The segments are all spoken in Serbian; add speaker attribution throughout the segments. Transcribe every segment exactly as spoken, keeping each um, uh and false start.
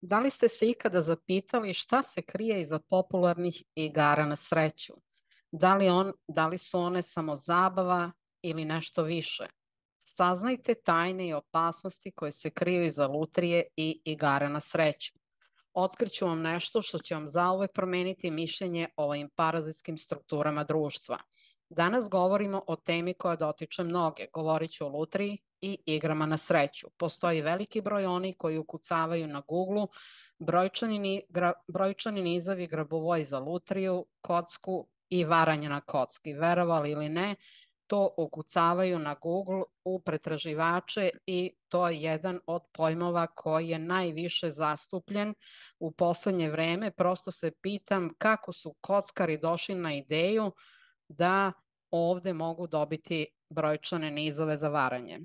Speaker 1: Da li ste se ikada zapitali šta se krije iza popularnih igara na sreću? Da li, on, da li su one samo zabava ili nešto više? Saznajte tajne i opasnosti koje se kriju iza lutrije i igara na sreću. Otkriću vam nešto što će vam zauvek promeniti mišljenje o ovim parazitskim strukturama društva. Danas govorimo o temi koja dotiče mnoge. Govorit ću o lutriji i igrama na sreću. Postoji veliki broj onih koji ukucavaju na Google brojčani, gra, brojčani nizavi grabovoj za lutriju, kocku i varanje na kocki. Verovali ili ne, to ukucavaju na Google u pretraživače i to je jedan od pojmova koji je najviše zastupljen u poslednje vreme. Prosto se pitam kako su kockari došli na ideju da ovde mogu dobiti brojčane nizove za varanje.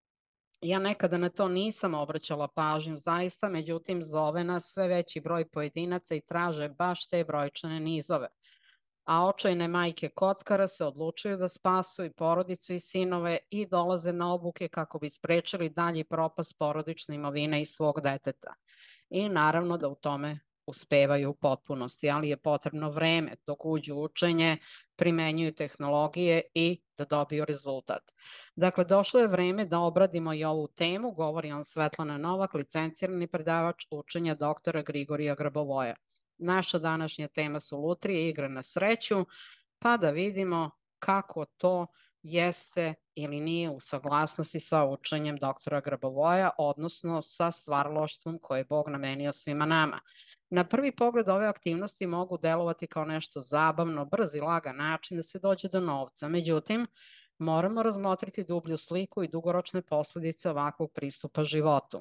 Speaker 1: Ja nekada na to nisam obraćala pažnju zaista, međutim zove nas sve veći broj pojedinaca i traže baš te brojčane nizove. A očajne majke kockara se odlučuju da spasu i porodicu i sinove i dolaze na obuke kako bi sprečili dalji propast porodične imovine i svog deteta. I naravno da u tome uspevaju u potpunosti, ali je potrebno vreme dok uđu u učenje, primenjuju tehnologije i da dobiju rezultat. Dakle, došlo je vreme da obradimo i ovu temu, govori on Svetlana Novak, licencirani predavač učenja doktora Grigorija Grabovoja. Naša današnja tema su lutrije i igre na sreću, pa da vidimo kako to jeste ili nije u saglasnosti sa učenjem doktora Grabovoja, odnosno sa stvaralaštvom koje je Bog namenio svima nama. Na prvi pogled ove aktivnosti mogu delovati kao nešto zabavno, brz i lagan način da se dođe do novca. Međutim, moramo razmotriti dublju sliku i dugoročne posledice ovakvog pristupa životu.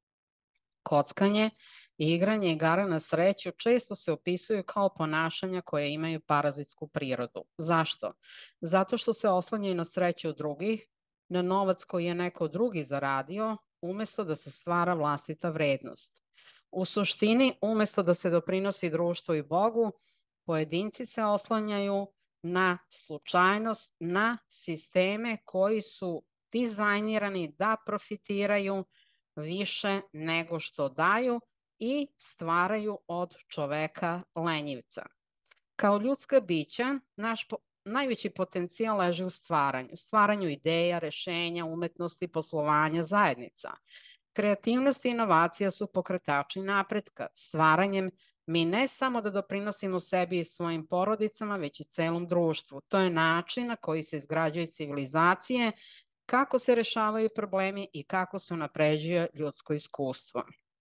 Speaker 1: Kockanje i igranje igara na sreću često se opisuju kao ponašanja koje imaju parazitsku prirodu. Zašto? Zato što se oslanjaju na sreću drugih, na novac koji je neko drugi zaradio, umesto da se stvara vlastita vrednost. U suštini, umesto da se doprinosi društvu i Bogu, pojedinci se oslanjaju na slučajnost, na sisteme koji su dizajnirani da profitiraju više nego što daju i stvaraju od čoveka lenjivca. Kao ljudska bića, naš po, najveći potencijal leži u stvaranju. Stvaranju ideja, rešenja, umetnosti, poslovanja, zajednica. Kreativnost i inovacija su pokretači napretka. Stvaranjem mi ne samo da doprinosimo sebi i svojim porodicama, već i celom društvu. To je način na koji se izgrađuju civilizacije, kako se rešavaju problemi i kako se unapređuje ljudsko iskustvo.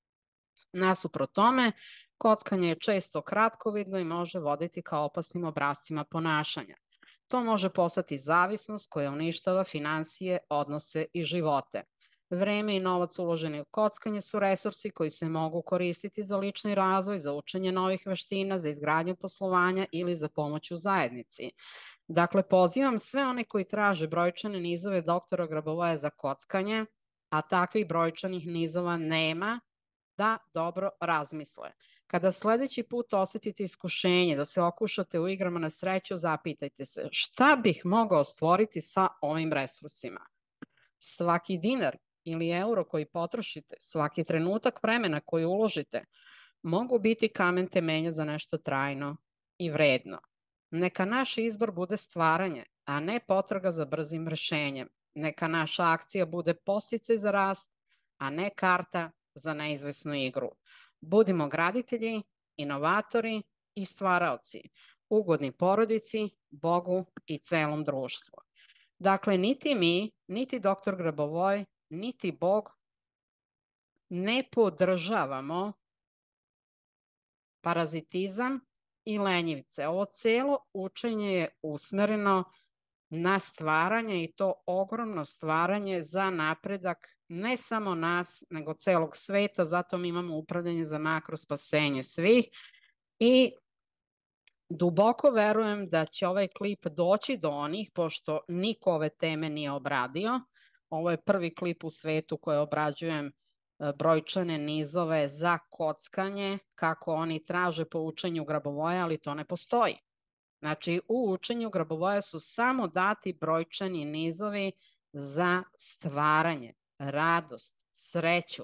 Speaker 1: Nasuprot tome, kockanje je često kratkovidno i može voditi ka opasnim obrascima ponašanja. To može postati zavisnost koja uništava finansije, odnose i živote. Vreme i novac uloženi u kockanje su resursi koji se mogu koristiti za lični razvoj, za učenje novih veština, za izgradnju poslovanja ili za pomoć u zajednici. Dakle, pozivam sve one koji traže brojčane nizove doktora Grabovoja za kockanje, a takvih brojčanih nizova nema, da dobro razmisle. Kada sledeći put osetite iskušenje da se okušate u igrama na sreću, zapitajte se šta bih mogao stvoriti sa ovim resursima. Svaki dinar ili euro koji potrošite, svaki trenutak vremena koji uložite, mogu biti kamen temelja za nešto trajno i vredno. Neka naš izbor bude stvaranje, a ne potraga za brzim rešenjem. Neka naša akcija bude podsticaj za rast, a ne karta za neizvesnu igru. Budimo graditelji, inovatori i stvaraoci, ugodni porodici, Bogu i celom društvu. Dakle, niti mi, niti doktor Grabovoj, niti Bog ne podržavamo parazitizam i lenjivce. Ovo celo učenje je usmereno na stvaranje i to ogromno stvaranje za napredak ne samo nas, nego celog sveta, zato mi imamo upravljanje za makro spasenje svih i duboko verujem da će ovaj klip doći do onih, pošto niko ove teme nije obradio. Ovo je prvi klip u svetu koje obrađujem brojčane nizove za kockanje, kako oni traže po učenju Grabovoja, ali to ne postoji. Znači, u učenju Grabovoja su samo dati brojčani nizovi za stvaranje, radost, sreću.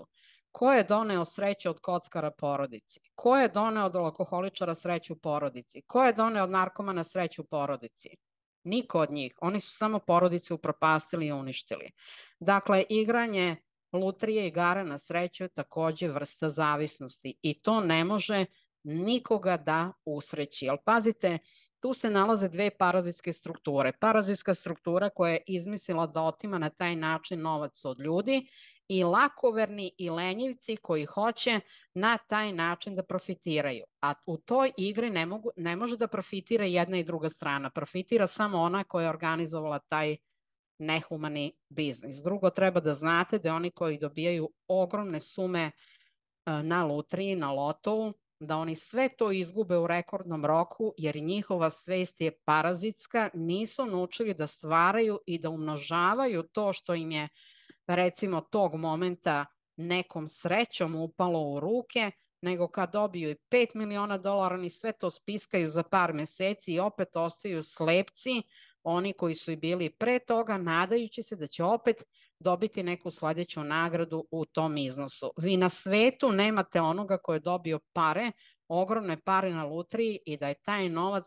Speaker 1: Ko je doneo sreću od kockara porodici? Ko je doneo od alkoholičara sreću u porodici? Ko je doneo od narkomana sreću u porodici? Niko od njih. Oni su samo porodice upropastili i uništili. Dakle, igranje lutrije i igara na sreću je takođe vrsta zavisnosti i to ne može nikoga da usreći. Ali pazite, tu se nalaze dve parazitske strukture. Parazitska struktura koja je izmislila da otima na taj način novac od ljudi i lakoverni i lenjivci koji hoće na taj način da profitiraju. A u toj igri ne, mogu, ne može da profitira jedna i druga strana. Profitira samo ona koja je organizovala taj nehumani biznis. Drugo, treba da znate da oni koji dobijaju ogromne sume na lutriji, na lotovu, da oni sve to izgube u rekordnom roku, jer njihova svest je parazitska, nisu naučili da stvaraju i da umnožavaju to što im je, recimo, tog momenta nekom srećom upalo u ruke, nego kad dobiju i pet miliona dolara, oni sve to spiskaju za par meseci i opet ostaju slepci, oni koji su i bili pre toga, nadajući se da će opet dobiti neku sledeću nagradu u tom iznosu. Vi na svetu nemate onoga ko je dobio pare, ogromne pare na lutriji i da je taj novac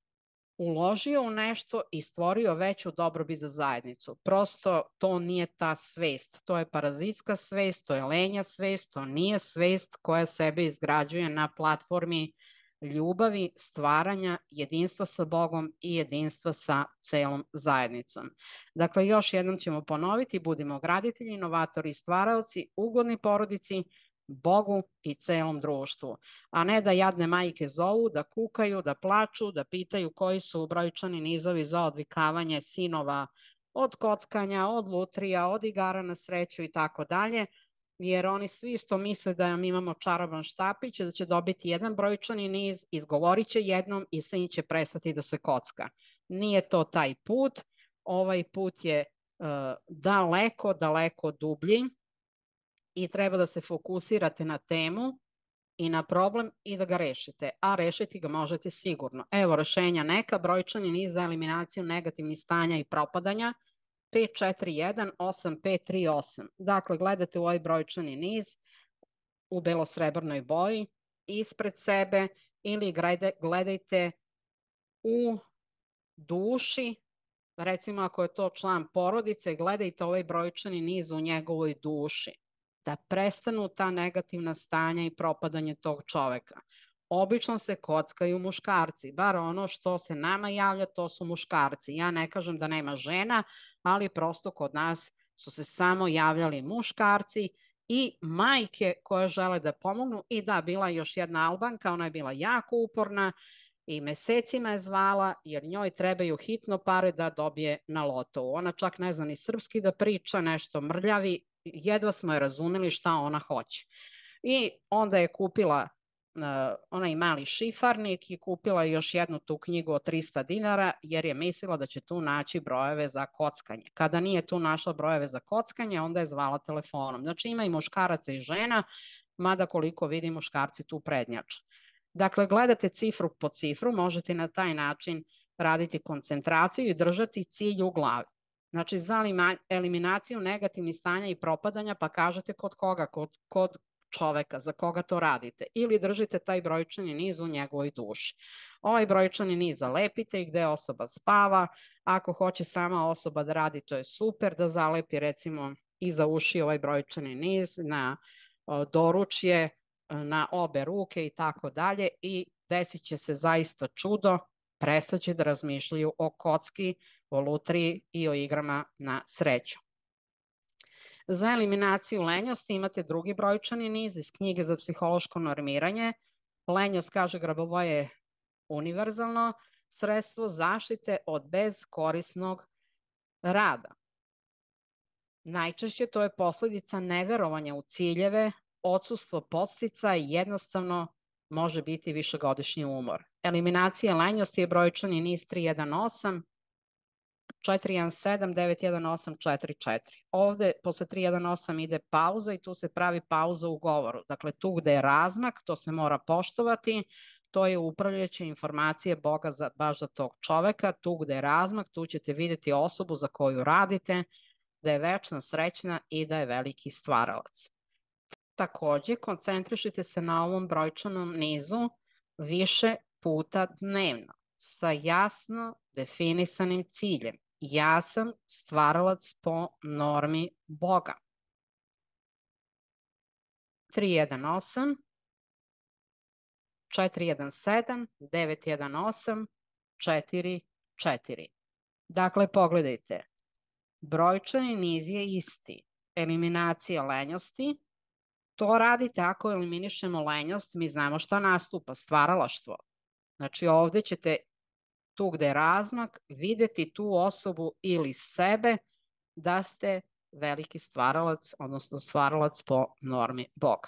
Speaker 1: uložio u nešto i stvorio veću dobrobit za zajednicu. Prosto to nije ta svest. To je parazitska svest, to je lenja svest, to nije svest koja sebe izgrađuje na platformi ljubavi, stvaranja, jedinstva sa Bogom i jedinstva sa celom zajednicom. Dakle, još jednom ćemo ponoviti, budimo graditelji, inovatori i stvaraoci, ugodni porodici, Bogu i celom društvu, a ne da jadne majke zovu, da kukaju, da plaču, da pitaju koji su brojčani nizovi za odvikavanje sinova od kockanja, od lutrija, od igara na sreću i tako dalje, jer oni svi isto misle da mi imamo čaroban štapić, da će dobiti jedan brojčani niz, izgovorit će jednom i sin će prestati da se kocka. Nije to taj put, ovaj put je uh, daleko, daleko dublji i treba da se fokusirate na temu i na problem i da ga rešite, a rešiti ga možete sigurno. Evo rešenja neka, brojčani niz za eliminaciju negativnih stanja i propadanja, pet četiri jedan osam pet tri osam. Dakle, gledate u ovaj brojčani niz u belosrebrnoj boji ispred sebe ili gledajte u duši, recimo ako je to član porodice, gledajte ovaj brojčani niz u njegovoj duši, da prestanu ta negativna stanja i propadanje tog čoveka. Obično se kockaju muškarci, bar ono što se nama javlja, to su muškarci. Ja ne kažem da nema žena, ali prosto kod nas su se samo javljali muškarci i majke koje žele da pomognu. I da, bila je još jedna Albanka, ona je bila jako uporna i mesecima je zvala jer njoj trebaju hitno pare da dobije na lotovu. Ona čak ne zna ni srpski da priča, nešto mrljavi, jedva smo je razumeli šta ona hoće. I onda je kupila Uh, onaj mali šifarnik i kupila još jednu tu knjigu od trista dinara jer je mislila da će tu naći brojeve za kockanje. Kada nije tu našla brojeve za kockanje, onda je zvala telefonom. Znači ima i muškaraca i žena, mada koliko vidi muškarci tu prednjače. Dakle, gledate cifru po cifru, možete na taj način raditi koncentraciju i držati cilj u glavi. Znači, za eliminaciju negativnih stanja i propadanja, pa kažete kod koga, kod, kod čoveka, za koga to radite, ili držite taj brojčani niz u njegovoj duši. Ovaj brojčani niz zalepite i gde osoba spava, ako hoće sama osoba da radi, to je super, da zalepi recimo iza uši ovaj brojčani niz, na doručje, na obe ruke i tako dalje i desit će se zaista čudo, prestaće da razmišljaju o kocki, o lutriji i o igrama na sreću. Za eliminaciju lenjosti imate drugi brojčani niz iz knjige za psihološko normiranje. Lenjost, kaže Grabovoi, je univerzalno sredstvo zaštite od beskorisnog rada. Najčešće to je posledica neverovanja u ciljeve, odsustvo podstica i jednostavno može biti višegodišnji umor. Eliminacija lenjosti je brojčani niz tri jedan osam četiri jedan sedam devet jedan osam četiri četiri. Ovde posle tri jedan osam ide pauza i tu se pravi pauza u govoru. Dakle, tu gde je razmak, to se mora poštovati, to je upravljajuća informacije Boga za, baš za tog čoveka. Tu gde je razmak, tu ćete videti osobu za koju radite, da je večna, srećna i da je veliki stvaralac. Takođe, koncentrišite se na ovom brojčanom nizu više puta dnevno sa jasno definisanim ciljem. Ja sam stvaralac po normi Boga. tri jedan osam, četiri jedan sedam, devet jedan osam, četiri četiri. Dakle, pogledajte, brojčani niz je isti. Eliminacija lenjosti. To radite ako eliminišemo lenjost, mi znamo šta nastupa, stvaralaštvo. Znači ovde ćete, tu gde je razmak, videti tu osobu ili sebe da ste veliki stvaralac, odnosno stvaralac po normi Boga.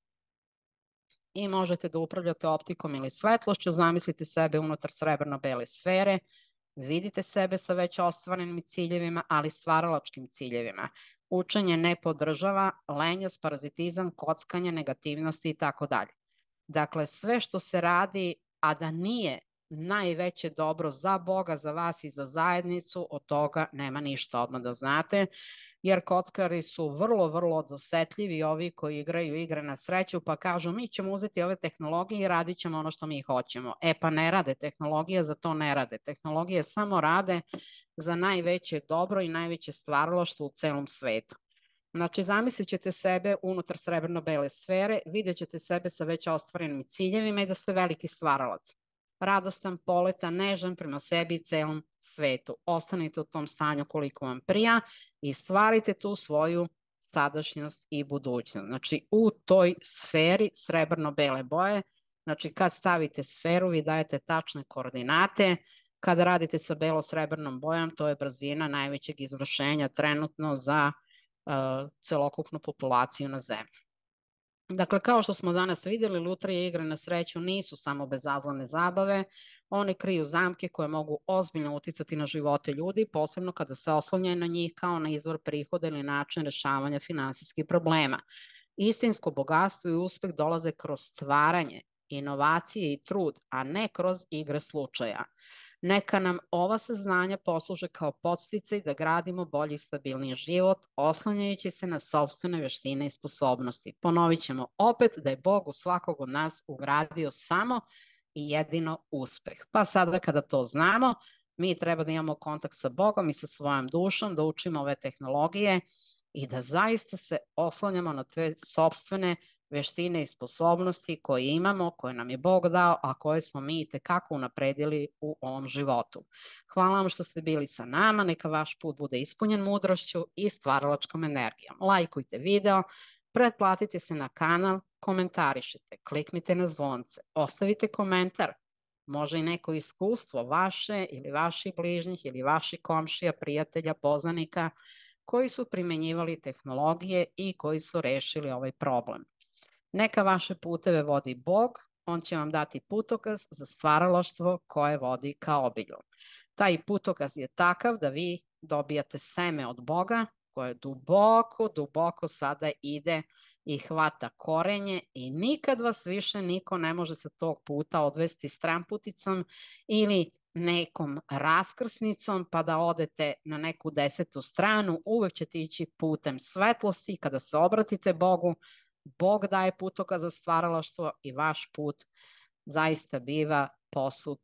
Speaker 1: I možete da upravljate optikom ili svetlošću, zamislite sebe unutar srebrno-bele sfere, vidite sebe sa već ostvarenim ciljevima, ali stvaralačkim ciljevima. Učenje ne podržava lenjost, parazitizam, kockanje, negativnosti i tako dalje. Dakle, sve što se radi, a da nije najveće dobro za Boga, za vas i za zajednicu, od toga nema ništa, odmah da znate, jer kockari su vrlo, vrlo dosetljivi, ovi koji igraju igre na sreću, pa kažu mi ćemo uzeti ove tehnologije i radit ćemo ono što mi hoćemo. E pa ne rade, tehnologije za to ne rade. Tehnologije samo rade za najveće dobro i najveće stvaralaštvo u celom svetu. Znači, zamislit ćete sebe unutar srebrno-bele sfere, vidjet ćete sebe sa već ostvarenim ciljevima i da ste veliki stvaralac. Radostan, poletan, nežan prema sebi i celom svetu. Ostanite u tom stanju koliko vam prija i stvarite tu svoju sadašnjost i budućnost. Znači, u toj sferi srebrno-bele boje, znači kad stavite sferu, vi dajete tačne koordinate. Kada radite sa belo-srebrnom bojom, to je brzina najvećeg izvršenja trenutno za uh, celokupnu populaciju na zemlji. Dakle, kao što smo danas videli, lutrije i igre na sreću nisu samo bezazlene zabave, one kriju zamke koje mogu ozbiljno uticati na živote ljudi, posebno kada se oslanjaju na njih kao na izvor prihoda ili način rešavanja finansijskih problema. Istinsko bogatstvo i uspeh dolaze kroz stvaranje, inovacije i trud, a ne kroz igre slučaja. Neka nam ova saznanja posluže kao podsticaj da gradimo bolji i stabilniji život, oslanjajući se na sopstvene veštine i sposobnosti. Ponovit ćemo opet da je Bog u svakog od nas ugradio samo i jedino uspeh. Pa sada kada to znamo, mi treba da imamo kontakt sa Bogom i sa svojom dušom, da učimo ove tehnologije i da zaista se oslanjamo na te sopstvene veštine i sposobnosti koje imamo, koje nam je Bog dao, a koje smo mi i tekako unapredili u ovom životu. Hvala vam što ste bili sa nama, neka vaš put bude ispunjen mudrošću i stvaralačkom energijom. Lajkujte video, pretplatite se na kanal, komentarišite, kliknite na zvonce, ostavite komentar, može i neko iskustvo vaše ili vaših bližnjih ili vaših komšija, prijatelja, poznanika koji su primenjivali tehnologije i koji su rešili ovaj problem. Neka vaše puteve vodi Bog, on će vam dati putokaz za stvaralaštvo koje vodi ka obilju. Taj putokaz je takav da vi dobijate seme od Boga koje duboko, duboko sada ide i hvata korenje i nikad vas više niko ne može sa tog puta odvesti stramputicom ili nekom raskrsnicom pa da odete na neku desetu stranu. Uvek ćete ići putem svetlosti. Kada se obratite Bogu, Bog daje putokaz za stvaralaštvo i vaš put zaista biva posut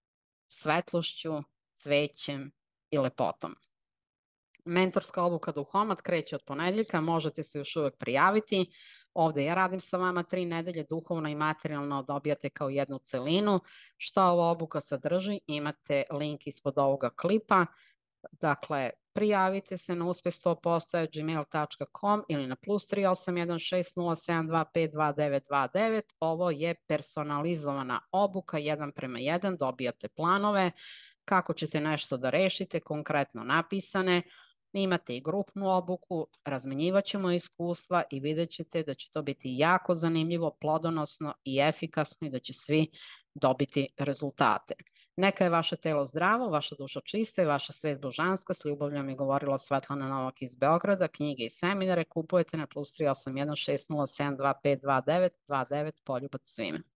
Speaker 1: svetlošću, cvećem i lepotom. Mentorska obuka Duhomat kreće od ponedeljka, možete se još uvek prijaviti. Ovde ja radim sa vama tri nedelje, duhovno i materijalno dobijate kao jednu celinu. Šta ova obuka sadrži? Imate link ispod ovoga klipa. Dakle, prijavite se na uspeh sto posto at gmail tačka com ili na plus tri osam jedan šest nula sedam dva pet dva devet dva devet. Ovo je personalizovana obuka, jedan prema jedan, dobijate planove, kako ćete nešto da rešite, konkretno napisane. Imate i grupnu obuku, razmenjivat ćemo iskustva i vidjet ćete da će to biti jako zanimljivo, plodonosno i efikasno i da će svi dobiti rezultate. Neka je vaše telo zdravo, vaša duša čista i vaša svest božanska. S ljubavljom je govorila Svetlana Novak iz Beograda. Knjige i seminare kupujete na plus tri osam jedan šest nula sedam dva pet dva devet dva devet. Poljubac svima.